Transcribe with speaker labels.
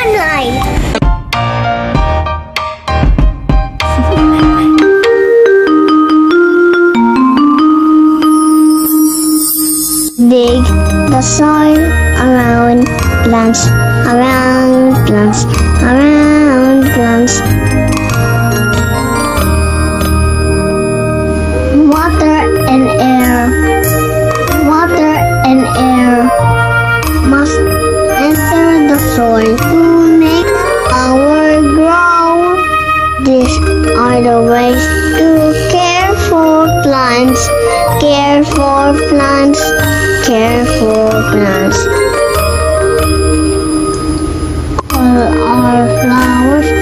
Speaker 1: sunlight. Dig the soil around plants, around plants, around plants. Water and air, water and air must enter the soil to make our grow. These are the ways to care for plants, care for plants, care for plants. All our flowers